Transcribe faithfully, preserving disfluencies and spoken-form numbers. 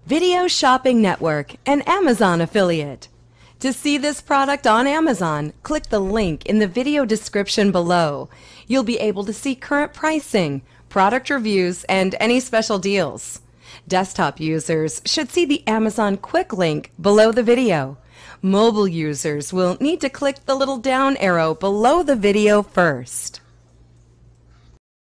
Video Shopping Network, an Amazon affiliate. To see this product on Amazon, click the link in the video description below. You'll be able to see current pricing, product reviews, and any special deals. Desktop users should see the Amazon quick link below the video. Mobile users will need to click the little down arrow below the video first.